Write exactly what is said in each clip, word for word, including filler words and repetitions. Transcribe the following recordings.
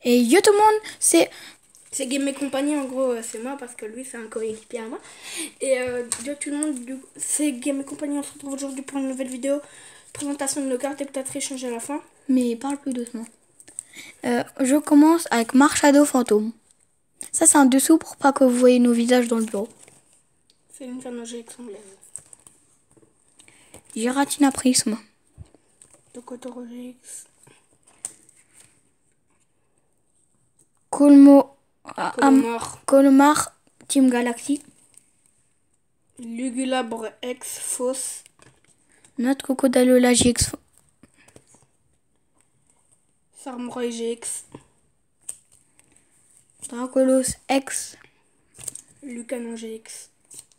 Et yo tout le monde, c'est... C'est Game et compagnie, en gros, euh, c'est moi parce que lui, c'est un coéquipier à moi. Et euh, yo tout le monde, du- c'est Game et compagnie, on se retrouve aujourd'hui pour une nouvelle vidéo. Présentation de nos cartes et peut-être échange à la fin. Mais parle plus doucement. Euh, je commence avec Marshado Fantôme. Ça, c'est un dessous pour pas que vous voyez nos visages dans le bureau. C'est une G X anglaise. Giratina Prisme. Tokotoro G X. Colmo... ah, Am- Colomar. Colmar Team Galaxy. Lugulabre X Fausse. Notre Cocodalola G X. Sarmorai G X. Dracolos X. Lucanon G X.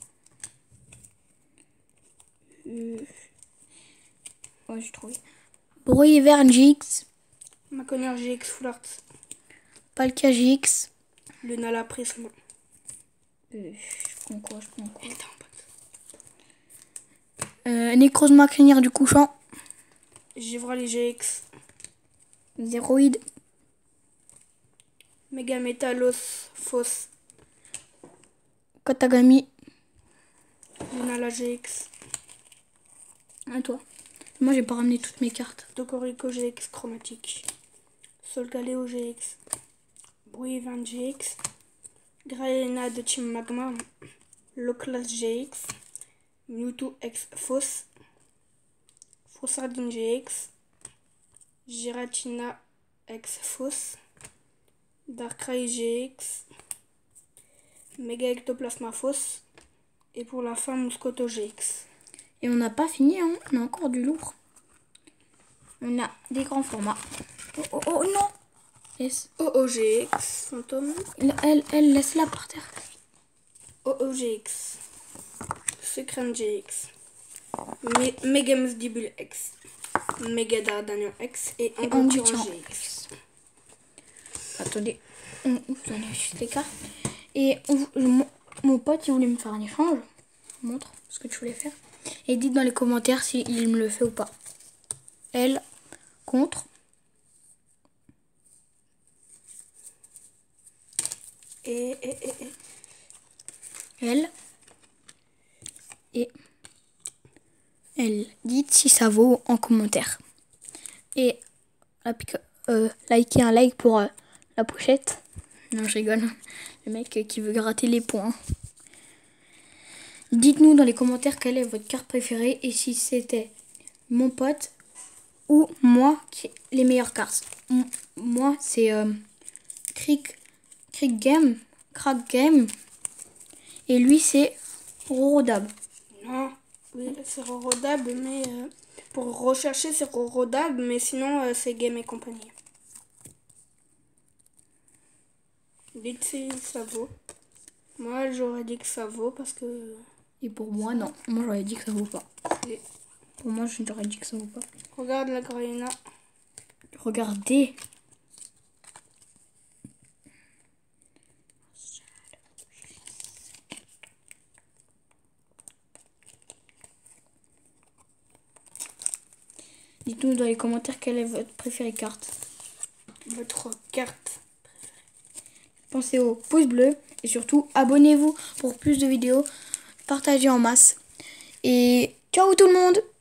Euh... Ouais, j'ai trouvé. Bruit Verne G X. Maconner G X Full Art. Palkia G X. Lunala Prisme. Euh, je prends quoi, je prends quoi Il était en box. euh, Necrozma Crinière du Couchant. Givrali G X. Zéroïde. Megametalos Fausse. Katagami. Lunala G X. À toi. Moi, j'ai pas ramené toutes mes cartes. Tokorico G X Chromatique. Solgaleo G X. Bruivan G X. Graena de Team Magma. Loclas G X. Mewtwo X Fausse. Faussardine G X. Giratina X Fausse. Darkrai G X. Mega Ectoplasma Fausse. Et pour la fin, Moscoto G X. Et on n'a pas fini, hein. On a encore du lourd. On a des grands formats. Oh, oh, oh non. Yes. O O G X Fantôme. Elle, elle, elle laisse-la par terre. O O G X. Sucrem G X. Me Megamusdibule X. Mega Dardanian X. Et Angotiran G X. Attendez. On vous enlève juste les cartes. Et on, mon, mon pote, il voulait me faire un échange. Je vous montre ce que tu voulais faire. Et dites dans les commentaires s'il me le fait ou pas. Elle contre. Et, et, et, et. Elle. Et elle. Dites si ça vaut en commentaire. Et euh, likez un like pour euh, la pochette. Non, je rigole. Le mec qui veut gratter les points. Dites-nous dans les commentaires quelle est votre carte préférée et si c'était mon pote ou moi qui les meilleures cartes. M moi, c'est euh, Crick, Crick Game, Crack Game. Et lui, c'est Rorodab. Non, oui, c'est Rorodab, mais euh, pour rechercher, c'est Rorodab, mais sinon, euh, c'est Game et compagnie. Dites si ça vaut. Moi, j'aurais dit que ça vaut parce que... Et pour moi, non. Moi, j'aurais dit que ça vaut pas. Et Pour moi, j'aurais dit que ça vaut pas. regarde la Graina. Regardez. Dites-nous dans les commentaires quelle est votre préférée carte. Votre carte. Pensez au pouce bleu et surtout abonnez-vous pour plus de vidéos. Partagez en masse. Et ciao tout le monde!